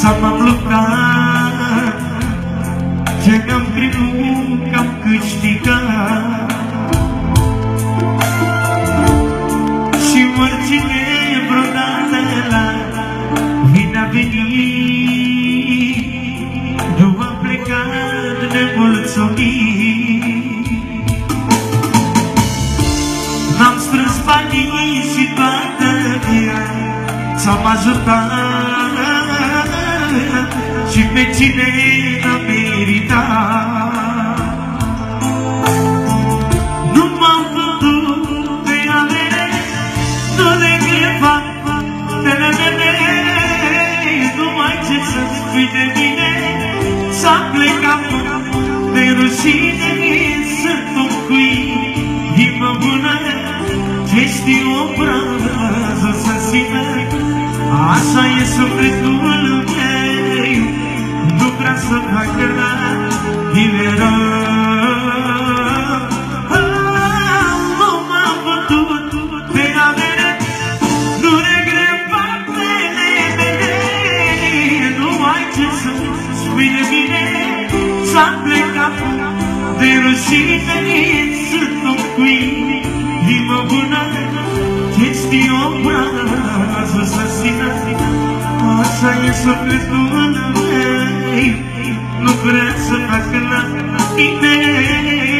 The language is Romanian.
m-am luptat, ce mi-am crezut că am câștigat. Și oricine vreodată la mine a venit, nu am plecat nemulțumit. N-am strâns banii și toată s-am ajutat, și pe cine n-a meritat. Nu m-am putut de avere, nu de greva, nu mai ce să-mi spui de mine. S-a plecat de rușine, sunt un cui, inimă bună, ce știu o prază să țină. Așa e sufletul meu, nu vrea să facă la inimă. Nu m-am putut de avere, nu regret faptele mele. Nu ai ce să spui de mine, s-a plecat de rușine, sunt un cui, inimă bună, ce știu o prază să țină. Așa e sufletul meu, nu vrea să facă la mine.